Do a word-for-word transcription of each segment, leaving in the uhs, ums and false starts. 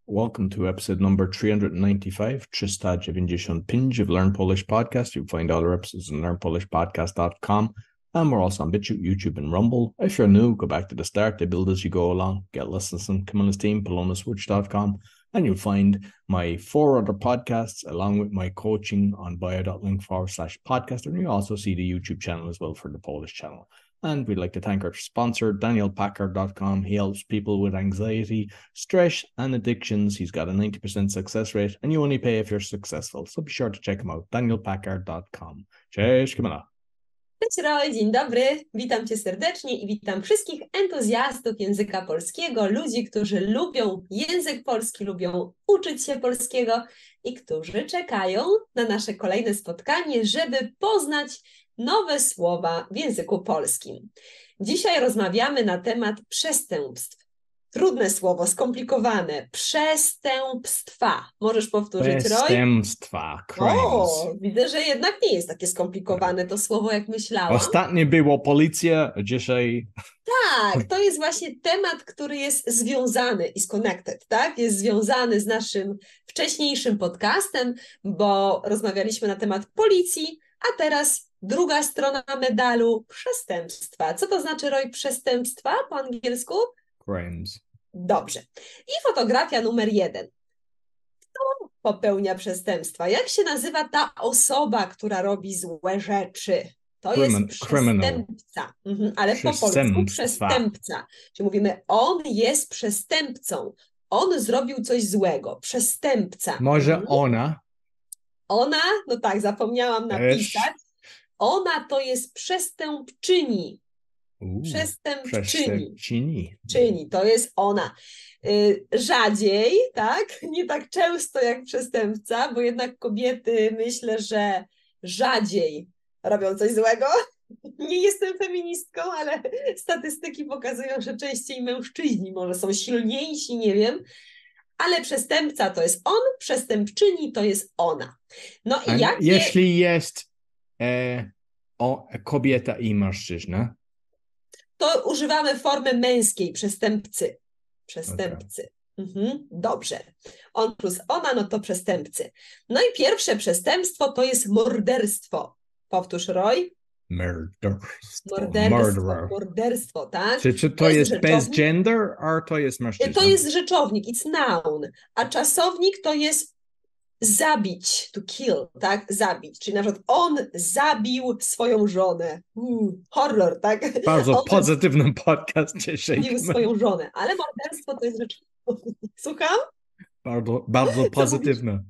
Welcome to episode number three ninety-five, trzysta dziewięćdziesiąt pięć of Learn Polish Podcast. You'll find other episodes on learn polish podcast dot com. And we're also on BitChute, YouTube, and Rumble. If you're new, go back to the start. They build as you go along. Get lessons on Come on his team, polona switch dot com. And you'll find my four other podcasts along with my coaching on bio.link forward slash podcast. And you also see the YouTube channel as well for the Polish channel. And we'd like to thank our sponsor, Daniel Packer dot com. He helps people with anxiety, stress, and addictions. He's got a ninety percent success rate, and you only pay if you're successful. So be sure to check him out, Daniel Packer dot com. Cześć, Kamila. Cześć Roy, dzień dobry. Witam Cię serdecznie i witam wszystkich entuzjastów języka polskiego, ludzi, którzy lubią język polski, lubią uczyć się polskiego i którzy czekają na nasze kolejne spotkanie, żeby poznać nowe słowa w języku polskim. Dzisiaj rozmawiamy na temat przestępstw. Trudne słowo, skomplikowane. Przestępstwa. Możesz powtórzyć, Roy? Przestępstwa, crimes. O, widzę, że jednak nie jest takie skomplikowane to słowo, jak myślałam. Ostatnio było policja, a dzisiaj... Tak, to jest właśnie temat, który jest związany, is connected, tak? Jest związany z naszym wcześniejszym podcastem, bo rozmawialiśmy na temat policji, a teraz druga strona medalu, przestępstwa. Co to znaczy, Roy, przestępstwa po angielsku? Crimes. Dobrze. I fotografia numer jeden. Kto popełnia przestępstwa? Jak się nazywa ta osoba, która robi złe rzeczy? To Crimin- jest przestępca. Mhm, ale po polsku przestępca. Czyli mówimy, on jest przestępcą. On zrobił coś złego. Przestępca. Może mhm. ona? Ona? No tak, zapomniałam napisać. Ona to jest przestępczyni. Uuu, Przestępczyni. Przestępczyni. Czyni, to jest ona. Yy, rzadziej, tak? Nie tak często jak przestępca, bo jednak kobiety, myślę, że rzadziej robią coś złego. Nie jestem feministką, ale statystyki pokazują, że częściej mężczyźni może są silniejsi, nie wiem. Ale przestępca to jest on, przestępczyni to jest ona. No i jakie... Jeśli jest e, o, kobieta i mężczyzna? To używamy formy męskiej, przestępcy. Przestępcy. Okay. Mhm, dobrze. On plus ona, no to przestępcy. No i pierwsze przestępstwo to jest morderstwo. Powtórz, Roy. Morderstwo. Morderstwo, Murderer. morderstwo, tak? Czy, czy to, to jest, jest bez gender, a to jest mężczyzna? To jest rzeczownik, it's noun, a czasownik to jest zabić, to kill, tak? Zabić. Czyli na przykład on zabił swoją żonę. Mm, horror, tak? Bardzo on pozytywny podcast dzisiaj. Zabił swoją żonę, ale morderstwo to jest rzecz... Słucham? Bardzo, bardzo pozytywne.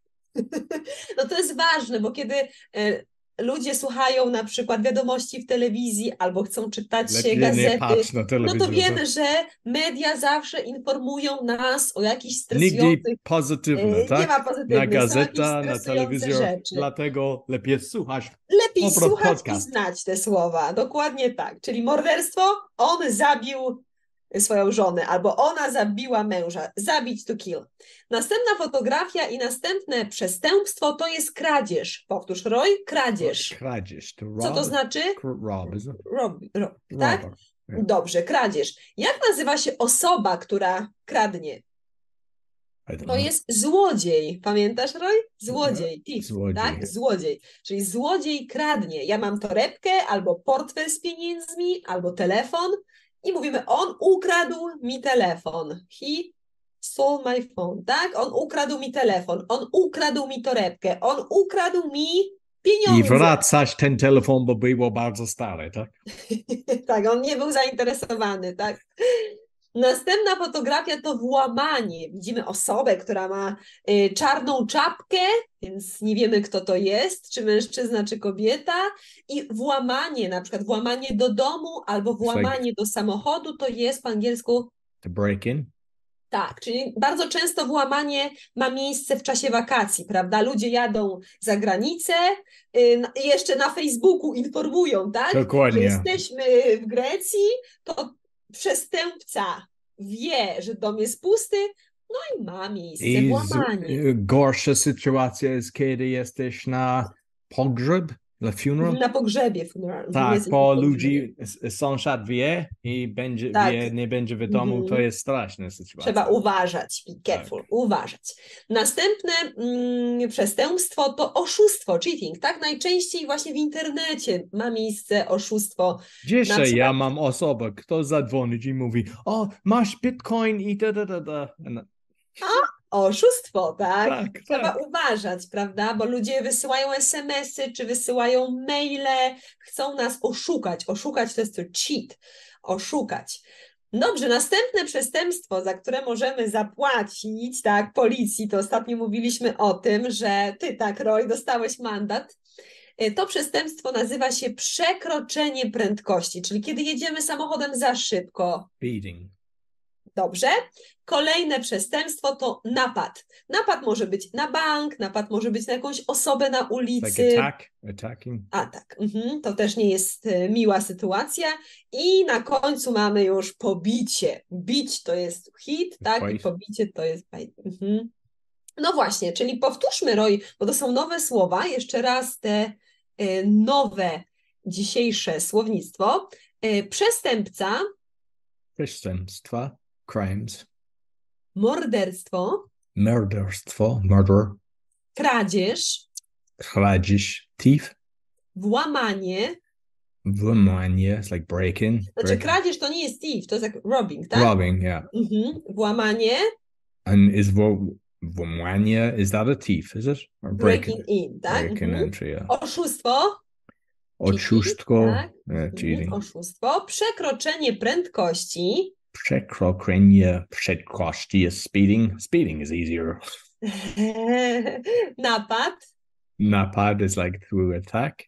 No to jest ważne, bo kiedy e, ludzie słuchają na przykład wiadomości w telewizji albo chcą czytać Lepiej gazety, no to wiemy, tak? że media zawsze informują nas o jakichś stresujących... Nigdy pozytywne, tak? Nie ma pozytywnych. Na gazeta, na telewizję, rzeczy. Dlatego lepiej słuchać. Lepiej słuchać podcast. i znać te słowa. Dokładnie tak. Czyli morderstwo, on zabił swoją żonę, albo ona zabiła męża. Zabić to kill. Następna fotografia i następne przestępstwo to jest kradzież. Powtórz, Roy, kradzież. Kradzież. To rob, Co to znaczy? Rob, is it? Rob, rob, tak? Yeah. Dobrze, kradzież. Jak nazywa się osoba, która kradnie? To know. jest złodziej. Pamiętasz, Roy? Złodziej. Thief, złodziej. tak? Złodziej. Czyli złodziej kradnie. Ja mam torebkę, albo portfel z pieniędzmi, albo telefon i mówimy, on ukradł mi telefon. He stole my phone, tak? On ukradł mi telefon, on ukradł mi torebkę, on ukradł mi pieniądze. I wracać ten telefon, bo było bardzo stary, tak? Tak, on nie był zainteresowany, tak? Następna fotografia to włamanie. Widzimy osobę, która ma y, czarną czapkę, więc nie wiemy, kto to jest, czy mężczyzna, czy kobieta. I włamanie, na przykład włamanie do domu albo włamanie like do samochodu, to jest po angielsku... To break in? Tak, czyli bardzo często włamanie ma miejsce w czasie wakacji, prawda? Ludzie jadą za granicę i yy, jeszcze na Facebooku informują, tak? Dokładnie. Że jesteśmy w Grecji, to przestępca wie, że dom jest pusty, no i ma miejsce I włamanie. Gorsza sytuacja jest, kiedy jesteś na pogrzeb The funeral? Na pogrzebie funeral. Tak, Jesteś bo na pogrzebie. ludzi, s- sąsiad wie i będzie, Tak. wie, nie będzie w domu, Mhm. to jest straszna sytuacja. Trzeba uważać, be careful, Tak. uważać. Następne mm, przestępstwo to oszustwo, cheating, tak? Najczęściej właśnie w internecie ma miejsce oszustwo. Dzisiaj przykład- ja mam osobę, kto zadzwoni i mówi, o, masz bitcoin i da, da, da, da. No, Oszustwo, tak? tak, Trzeba tak. uważać, prawda? Bo ludzie wysyłają es em esy, czy wysyłają maile, chcą nas oszukać. Oszukać to jest to cheat, oszukać. Dobrze, następne przestępstwo, za które możemy zapłacić, tak, policji, to ostatnio mówiliśmy o tym, że ty, tak, Roy, dostałeś mandat. To przestępstwo nazywa się przekroczenie prędkości, czyli kiedy jedziemy samochodem za szybko. Speeding. Dobrze. Kolejne przestępstwo to napad. Napad może być na bank, napad może być na jakąś osobę na Like ulicy. attack, attacking. Atak. Mhm. To też nie jest e, miła sytuacja. I na końcu mamy już pobicie. Bić to jest hit, tak? I Fight. pobicie to jest bite. Mhm. No właśnie, czyli powtórzmy, Roy, bo to są nowe słowa. Jeszcze raz te e, nowe dzisiejsze słownictwo. E, przestępca, Przestępstwa, crimes, morderstwo, murderstwo, murder, kradzież, kradzież, thief, włamanie. włamanie, it's like breaking. Znaczy breaking. kradzież to nie jest thief, to jest jak robbing, tak? Robbing, yeah. Mhm. Włamanie, And is wo- włamanie, is that a thief, is it? Or breaking in, tak? breaking Mhm. entry, yeah. Oszustwo, Oszustwo, tak? yeah, cheating. Mhm. Oszustwo, przekroczenie prędkości, Przekroczenie prędkości is speeding. Speeding is easier. napad, Napad is like through attack.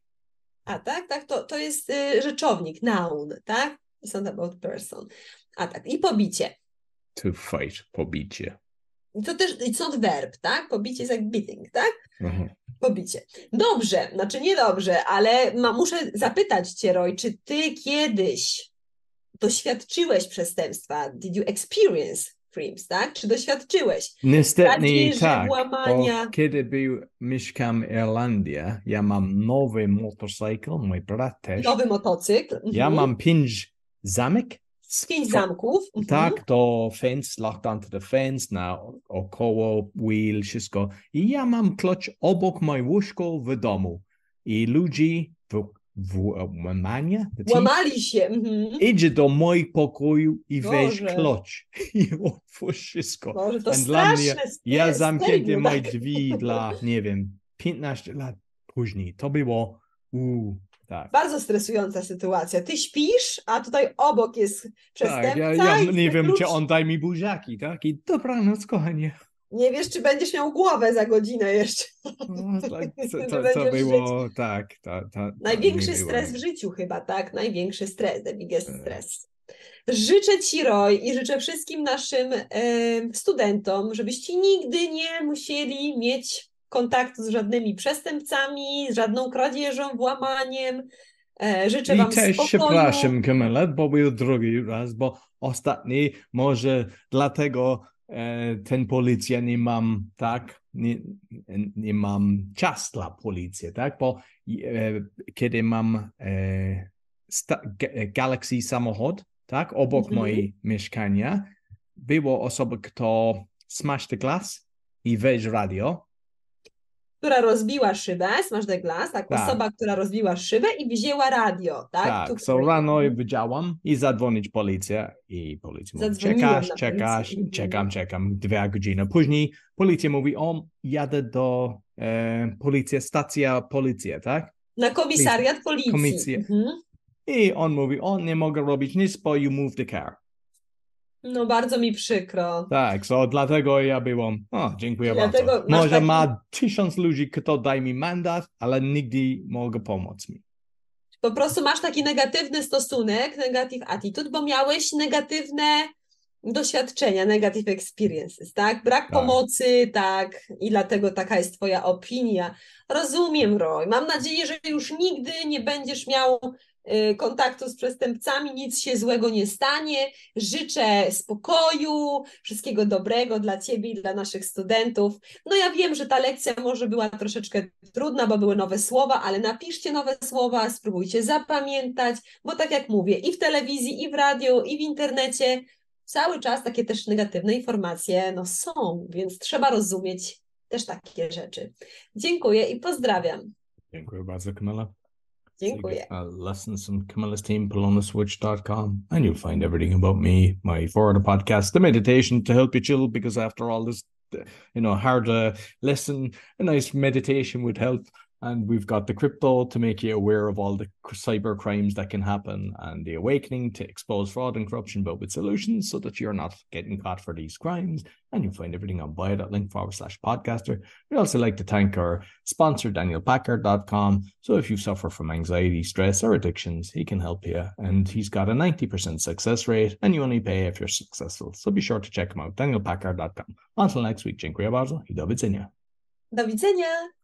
a tak, tak, to, to jest y, rzeczownik, noun, tak? It's not about person. A tak, i pobicie. To fight, pobicie. I to też, it's not verb, tak? Pobicie jest jak beating, tak? Mhm. Pobicie. Dobrze, znaczy niedobrze, ale ma, muszę zapytać Cię, Roy, czy Ty kiedyś doświadczyłeś przestępstwa? Did you experience crimes, tak? Czy doświadczyłeś? Niestety Kradzieży, tak, włamania. bo kiedy był, mieszkam w Irlandii, ja mam nowy motorcykel, mój brat też. Nowy motocykl. Ja Mhm. mam pięć zamek. Pięć zamków. Mhm. Tak, to fence, locked onto the fence, na około wheel, wszystko. I ja mam klucz obok moje łóżko w domu. I ludzi w, w łamania, Łamali się. Mhm. idzie do mojego pokoju i weź Boże. klucz i otwórz wszystko. Boże, to A dla mnie, straszne. ja stere- zamknięty stereo, moje tak? drzwi dla, nie wiem, piętnaście lat później. To było, uu, tak. Bardzo stresująca sytuacja. Ty śpisz, a tutaj obok jest przestępca. Tak, ja, ja i nie wiem, klucz- czy on daj mi buziaki, tak? I dobranoc, kochanie. Nie wiesz, czy będziesz miał głowę za godzinę jeszcze. No, tak, to, Czy to, to będziesz było, tak. To, to, to Największy nie było stres w nie. życiu chyba, tak? Największy stres, the biggest Tak. stres. Życzę Ci, Roy, i życzę wszystkim naszym em, studentom, żebyście nigdy nie musieli mieć kontaktu z żadnymi przestępcami, z żadną kradzieżą, włamaniem. E, życzę I Wam też spokoju. przepraszam, Kamila, bo był drugi raz, bo ostatni, może dlatego e, ten policja nie mam, tak, nie, nie mam czas dla policji, tak, bo e, kiedy mam e, sta, Ga- Galaxy samochód, tak, obok Mhm. mojej mieszkania, było osoba, kto smash the glass i weź radio. Która rozbiła szybę, smash the glass, tak? Tak. Osoba, która rozbiła szybę i wzięła radio, tak? Tak, Tu- so rano widziałam i zadzwonić policję i policja mówi, Zadzwoniłem czekasz, na czekasz, policję. Mhm. czekam, czekam, dwie godziny. Później policja mówi, o, jadę do e, policji, stacja policja, tak? Na komisariat policji. Komisję. Mhm. I on mówi, o, nie mogę robić nic, bo you move the car. No bardzo mi przykro. Tak, so dlatego ja byłam, o, dziękuję Dlatego bardzo. masz Może taki- ma tysiąc ludzi, kto daj mi mandat, ale nigdy mogę pomóc mi. Po prostu masz taki negatywny stosunek, negative attitude, bo miałeś negatywne doświadczenia, negative experiences, tak? Brak Tak. pomocy, tak, i dlatego taka jest Twoja opinia. Rozumiem, Roy. Mam nadzieję, że już nigdy nie będziesz miał kontaktu z przestępcami, nic się złego nie stanie. Życzę spokoju, wszystkiego dobrego dla Ciebie i dla naszych studentów. No ja wiem, że ta lekcja może była troszeczkę trudna, bo były nowe słowa, ale napiszcie nowe słowa, spróbujcie zapamiętać, bo tak jak mówię, i w telewizji, i w radiu, i w internecie cały czas takie też negatywne informacje no, są, więc trzeba rozumieć też takie rzeczy. Dziękuję i pozdrawiam. Dziękuję bardzo, Camilla. Dziękuję. So uh, lessons on Camilla's team, polonaswitch dot com, and you'll find everything about me, my Florida podcast, the meditation to help you chill, because after all this, you know, hard to listen, a nice meditation would help. And we've got the crypto to make you aware of all the cyber crimes that can happen, and the awakening to expose fraud and corruption, but with solutions so that you're not getting caught for these crimes. And you'll find everything on bio.link forward slash podcaster. We'd also like to thank our sponsor, daniel packard dot com. So if you suffer from anxiety, stress, or addictions, he can help you. And he's got a ninety percent success rate, and you only pay if you're successful. So be sure to check him out, daniel packard dot com. Until next week, dziękuję bardzo i do widzenia. Do widzenia.